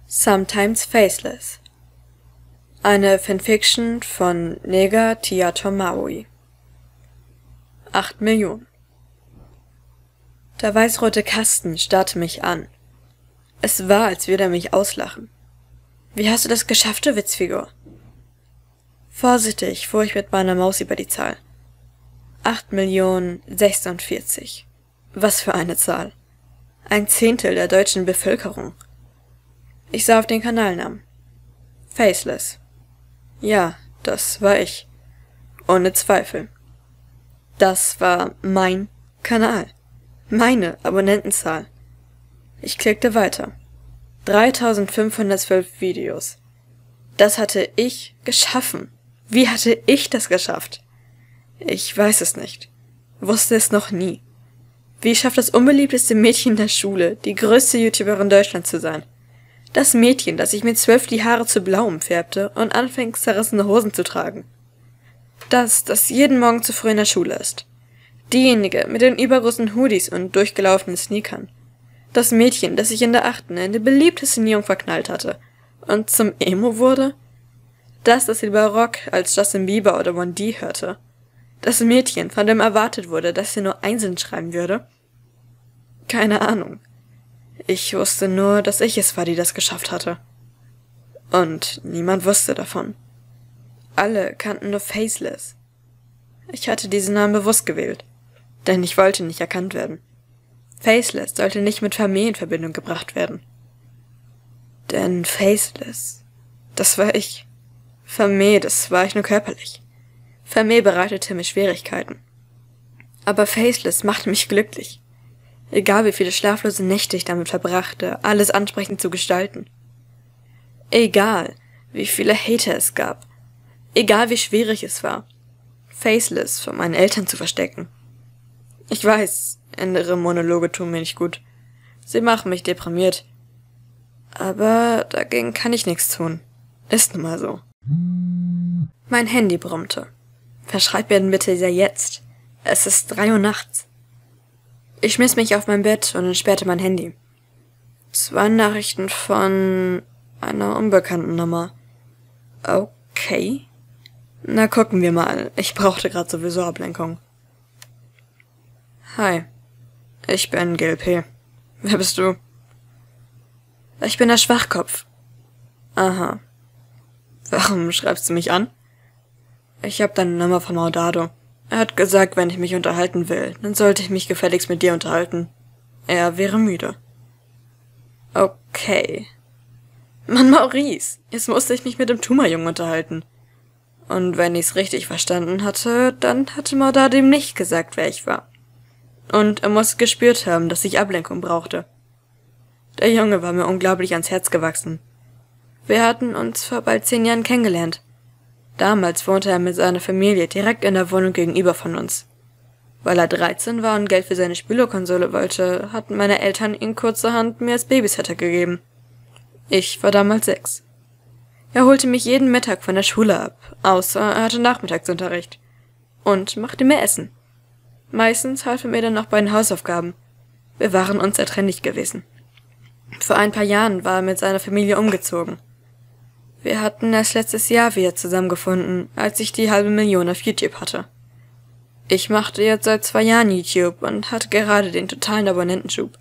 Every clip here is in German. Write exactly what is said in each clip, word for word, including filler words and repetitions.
Sometimes Faceless. Eine Fanfiction von Nega Theater Maui. Acht Millionen. Der weißrote Kasten starrte mich an. Es war, als würde er mich auslachen. Wie hast du das geschafft, du Witzfigur? Vorsichtig fuhr ich mit meiner Maus über die Zahl. Acht Millionen sechsundvierzig. Was für eine Zahl. Ein Zehntel der deutschen Bevölkerung. Ich sah auf den Kanalnamen. Faceless. Ja, das war ich. Ohne Zweifel. Das war mein Kanal. Meine Abonnentenzahl. Ich klickte weiter. dreitausendfünfhundertzwölf Videos. Das hatte ich geschaffen. Wie hatte ich das geschafft? Ich weiß es nicht. Wusste es noch nie. Wie schafft das unbeliebteste Mädchen der Schule, die größte YouTuberin Deutschlands zu sein? Das Mädchen, das sich mit zwölf die Haare zu blau umfärbte und anfing, zerrissene Hosen zu tragen. Das, das jeden Morgen zu früh in der Schule ist. Diejenige mit den übergroßen Hoodies und durchgelaufenen Sneakern. Das Mädchen, das sich in der achten in die beliebteste Neon verknallt hatte und zum Emo wurde. Das, das lieber Rock als Justin Bieber oder One D hörte. Das Mädchen, von dem erwartet wurde, dass sie nur Einsen schreiben würde. Keine Ahnung. Ich wusste nur, dass ich es war, die das geschafft hatte. Und niemand wusste davon. Alle kannten nur Faceless. Ich hatte diesen Namen bewusst gewählt, denn ich wollte nicht erkannt werden. Faceless sollte nicht mit Familie in Verbindung gebracht werden. Denn Faceless, das war ich. Vermehl, das war ich nur körperlich. Vermehl bereitete mir Schwierigkeiten. Aber Faceless machte mich glücklich. Egal wie viele schlaflose Nächte ich damit verbrachte, alles ansprechend zu gestalten. Egal wie viele Hater es gab. Egal wie schwierig es war, Faceless von meinen Eltern zu verstecken. Ich weiß, innere Monologe tun mir nicht gut. Sie machen mich deprimiert. Aber dagegen kann ich nichts tun. Ist nun mal so. Mein Handy brummte. Verschreib mir denn bitte ja jetzt. Es ist drei Uhr nachts. Ich schmiss mich auf mein Bett und entsperrte mein Handy. Zwei Nachrichten von einer unbekannten Nummer. Okay. Na, gucken wir mal. Ich brauchte gerade sowieso Ablenkung. Hi. Ich bin G L P. Wer bist du? Ich bin der Schwachkopf. Aha. Warum schreibst du mich an? Ich hab deine Nummer von Maudado. Er hat gesagt, wenn ich mich unterhalten will, dann sollte ich mich gefälligst mit dir unterhalten. Er wäre müde. Okay. Mann, Maurice, jetzt musste ich mich mit dem Tumorjungen unterhalten. Und wenn ich's richtig verstanden hatte, dann hatte Maudado ihm nicht gesagt, wer ich war. Und er muss gespürt haben, dass ich Ablenkung brauchte. Der Junge war mir unglaublich ans Herz gewachsen. Wir hatten uns vor bald zehn Jahren kennengelernt. Damals wohnte er mit seiner Familie direkt in der Wohnung gegenüber von uns. Weil er dreizehn war und Geld für seine Spielekonsole wollte, hatten meine Eltern ihn kurzerhand mir als Babysitter gegeben. Ich war damals sechs. Er holte mich jeden Mittag von der Schule ab, außer er hatte Nachmittagsunterricht. Und machte mir Essen. Meistens half er mir dann noch bei den Hausaufgaben. Wir waren unzertrennlich gewesen. Vor ein paar Jahren war er mit seiner Familie umgezogen. Wir hatten erst letztes Jahr wieder zusammengefunden, als ich die halbe Million auf YouTube hatte. Ich machte jetzt seit zwei Jahren YouTube und hatte gerade den totalen Abonnentenschub.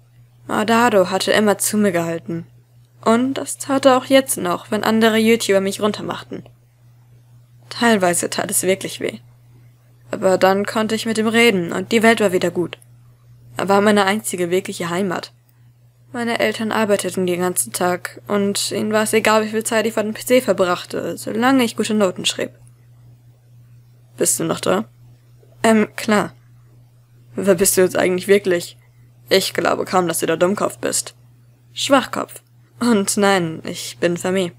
Maudado hatte immer zu mir gehalten. Und das tat er auch jetzt noch, wenn andere YouTuber mich runtermachten. Teilweise tat es wirklich weh. Aber dann konnte ich mit ihm reden und die Welt war wieder gut. Er war meine einzige wirkliche Heimat. Meine Eltern arbeiteten den ganzen Tag und ihnen war es egal, wie viel Zeit ich vor dem P C verbrachte, solange ich gute Noten schrieb. Bist du noch da? Ähm, klar. Wer bist du jetzt eigentlich wirklich? Ich glaube kaum, dass du der Dummkopf bist. Schwachkopf. Und nein, ich bin Fermi.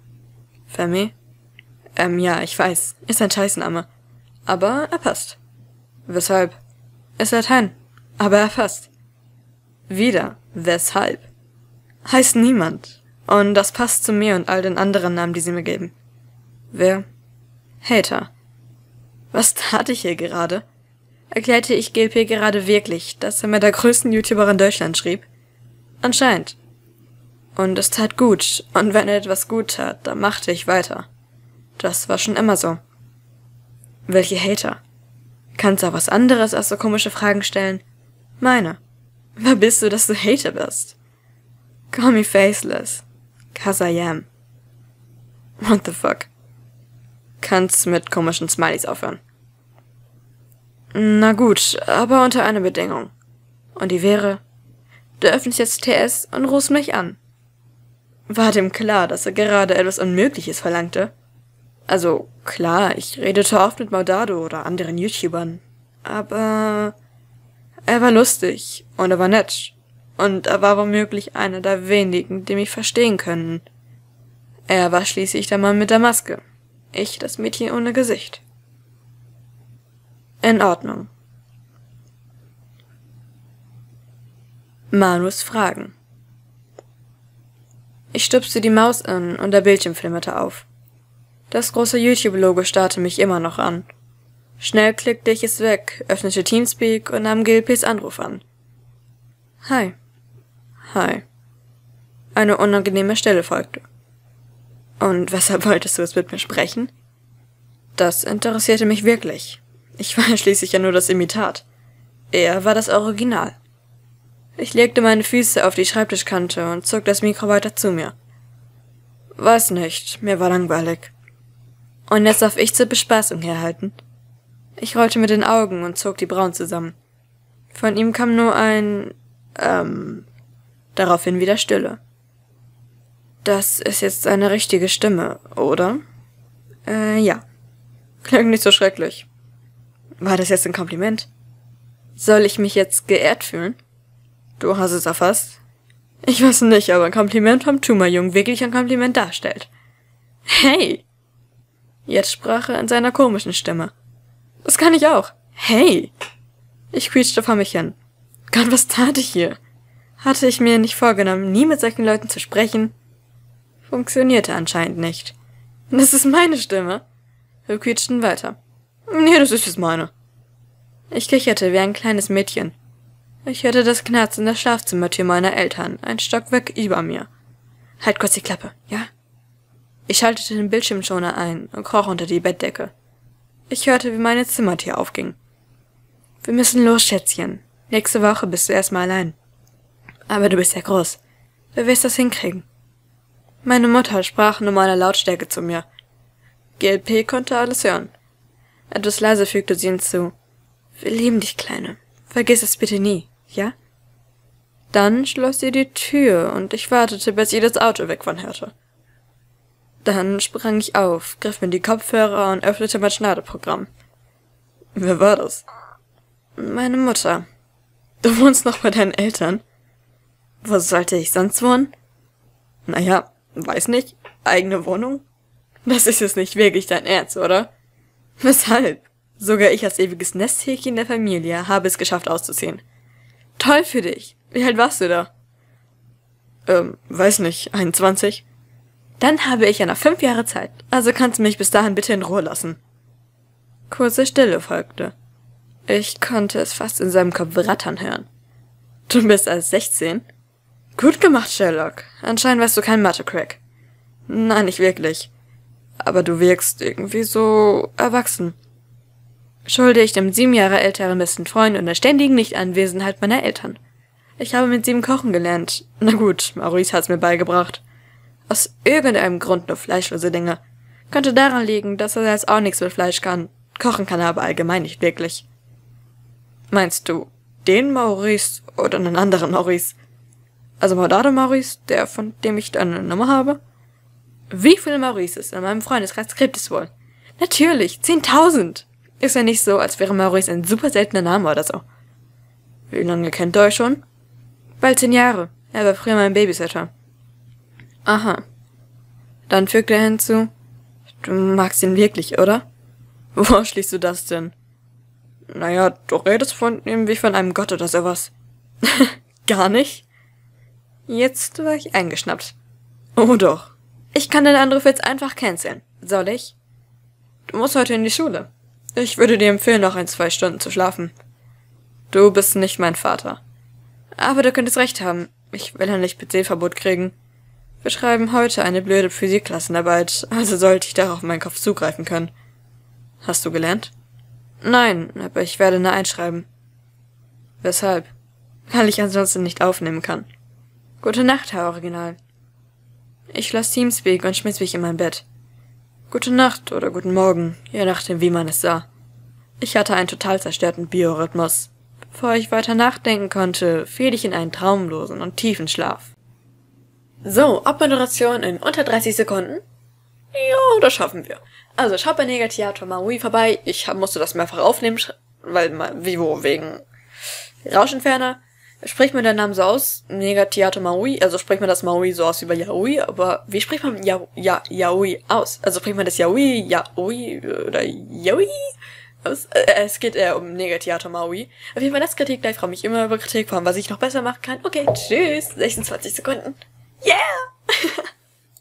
Fermi? Ähm, ja, ich weiß. Ist ein Scheißname. Aber er passt. Weshalb? Ist Latein. Aber er passt. Wieder. Weshalb? Heißt niemand. Und das passt zu mir und all den anderen Namen, die sie mir geben. Wer? Hater. Was tat ich hier gerade? Erklärte ich G L P gerade wirklich, dass er mit der größten YouTuberin Deutschland schrieb? Anscheinend. Und es tat gut, und wenn er etwas gut tat, dann machte ich weiter. Das war schon immer so. Welche Hater? Kannst du auch was anderes als so komische Fragen stellen? Meine. Wer bist du, dass du Hater bist? Call me faceless. Cause I am. What the fuck? Kannst mit komischen Smileys aufhören. Na gut, aber unter einer Bedingung. Und die wäre, du öffnest jetzt T S und rufst mich an. War dem klar, dass er gerade etwas Unmögliches verlangte? Also, klar, ich redete oft mit Maudado oder anderen YouTubern. Aber er war lustig und er war nett. Und er war womöglich einer der wenigen, die mich verstehen können. Er war schließlich der Mann mit der Maske. Ich das Mädchen ohne Gesicht. In Ordnung. Manus Fragen. Ich stupste die Maus an und der Bildschirm flimmerte auf. Das große YouTube-Logo starrte mich immer noch an. Schnell klickte ich es weg, öffnete Teamspeak und nahm Gilpes Anruf an. Hi. Hi. Eine unangenehme Stille folgte. Und weshalb wolltest du es mit mir sprechen? Das interessierte mich wirklich. Ich war schließlich ja nur das Imitat. Er war das Original. Ich legte meine Füße auf die Schreibtischkante und zog das Mikro weiter zu mir. Weiß nicht, mir war langweilig. Und jetzt darf ich zur Bespaßung herhalten. Ich rollte mit den Augen und zog die Brauen zusammen. Von ihm kam nur ein, ähm, daraufhin wieder Stille. Das ist jetzt eine richtige Stimme, oder? Äh, ja. Klingt nicht so schrecklich. War das jetzt ein Kompliment? Soll ich mich jetzt geehrt fühlen? Du hast es erfasst? Ich weiß nicht, aber ein Kompliment vom Tumorjungen wirklich ein Kompliment darstellt. Hey! Jetzt sprach er in seiner komischen Stimme. Das kann ich auch. Hey! Ich quietschte vor mich hin. Gott, was tat ich hier? Hatte ich mir nicht vorgenommen, nie mit solchen Leuten zu sprechen? Funktionierte anscheinend nicht. Das ist meine Stimme. Wir quietschten weiter. Nee, das ist jetzt meine. Ich kicherte wie ein kleines Mädchen. Ich hörte das Knarzen der Schlafzimmertür meiner Eltern, ein Stockwerk über mir. Halt kurz die Klappe, ja? Ich schaltete den Bildschirmschoner ein und kroch unter die Bettdecke. Ich hörte, wie meine Zimmertür aufging. Wir müssen los, Schätzchen. Nächste Woche bist du erstmal allein. Aber du bist ja groß. Wer wirst das hinkriegen? Meine Mutter sprach in normaler Lautstärke zu mir. G L P konnte alles hören. Etwas leise fügte sie hinzu. Wir lieben dich, Kleine. Vergiss es bitte nie, ja? Dann schloss sie die Tür und ich wartete, bis sie das Auto weg von hörte. Dann sprang ich auf, griff mir die Kopfhörer und öffnete mein Schneideprogramm. Wer war das? Meine Mutter. Du wohnst noch bei deinen Eltern? Wo sollte ich sonst wohnen? Naja, weiß nicht. Eigene Wohnung? Das ist jetzt nicht wirklich dein Ernst, oder? Weshalb? Sogar ich als ewiges Nesthäkchen der Familie habe es geschafft auszuziehen. Toll für dich. Wie alt warst du da? Ähm, weiß nicht, einundzwanzig. Dann habe ich ja noch fünf Jahre Zeit, also kannst du mich bis dahin bitte in Ruhe lassen. Kurze Stille folgte. Ich konnte es fast in seinem Kopf rattern hören. Du bist erst sechzehn? Gut gemacht, Sherlock. Anscheinend weißt du kein Mathe-Crack. Nein, nicht wirklich. Aber du wirkst irgendwie so erwachsen. Schulde ich dem sieben Jahre älteren besten Freund und der ständigen Nichtanwesenheit meiner Eltern. Ich habe mit sieben kochen gelernt. Na gut, Maurice hat's mir beigebracht. Aus irgendeinem Grund nur fleischlose Dinge. Könnte daran liegen, dass er selbst auch nichts mit Fleisch kann. Kochen kann er aber allgemein nicht wirklich. Meinst du den Maurice oder einen anderen Maurice? Also Maudado Maurice, der, von dem ich deine Nummer habe? Wie viele Maurices in meinem Freundeskreis gibt es wohl? Natürlich, zehntausend! Ist ja nicht so, als wäre Maurice ein super seltener Name oder so. Wie lange kennt ihr euch schon? Bald zehn Jahre. Er war früher mein Babysitter. Aha. Dann fügte er hinzu, du magst ihn wirklich, oder? Woher schließt du das denn? Naja, du redest von ihm wie von einem Gott oder sowas. Gar nicht? Jetzt war ich eingeschnappt. Oh doch. Ich kann den Anruf jetzt einfach canceln. Soll ich? Du musst heute in die Schule. Ich würde dir empfehlen, noch ein, zwei Stunden zu schlafen. Du bist nicht mein Vater. Aber du könntest recht haben. Ich will ja nicht P C-Verbot kriegen. Wir schreiben heute eine blöde Physikklassenarbeit, also sollte ich darauf meinen Kopf zugreifen können. Hast du gelernt? Nein, aber ich werde eine einschreiben. Weshalb? Weil ich ansonsten nicht aufnehmen kann. Gute Nacht, Herr Original. Ich schloss Teamspeak und schmiss mich in mein Bett. Gute Nacht oder guten Morgen, je nachdem, wie man es sah. Ich hatte einen total zerstörten Biorhythmus. Bevor ich weiter nachdenken konnte, fiel ich in einen traumlosen und tiefen Schlaf. So, Abmoderation in unter dreißig Sekunden? Ja, das schaffen wir. Also, schaut bei Negatiator Maui vorbei. Ich musste das mehrfach aufnehmen, weil, wie wo, wegen Rauschentferner. Spricht man den Namen so aus? Negatiator Maui, also spricht man das Maui so aus wie bei Yaoi, aber wie spricht man ja, ja, Yaoi aus? Also spricht man das Yaoi, Yaoi oder Yaoi aus? Äh, es geht eher um Negatiator Maui. Auf jeden Fall das Kritik, da ich freue mich immer über Kritik, vor allem was ich noch besser machen kann. Okay, tschüss, sechsundzwanzig Sekunden. Yeah!